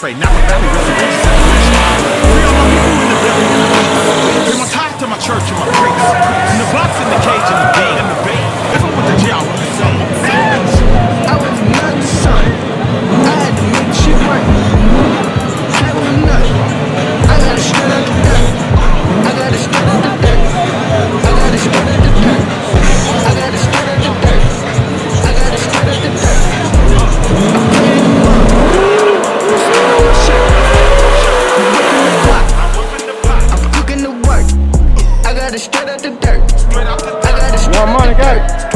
Trey, Napa Valley residential celebration. Free all my people in the building. Pay my tithe to my church and my priests. And the box in the cage and the bean and the bait. If I'm with the G, I want to say. I was nothing, son. I had to make shit right. I was nothing. I got to straight out the dirt. I got to straight out the dirt. I got to straight out the dirt. I got to straight out the dirt. I got to straight out the dirt. I'm playing the ball. I'm sitting on my shirt. I'm whipping the pot. I'm cooking the work. I got to straight out the dirt. I got to straight out the dirt.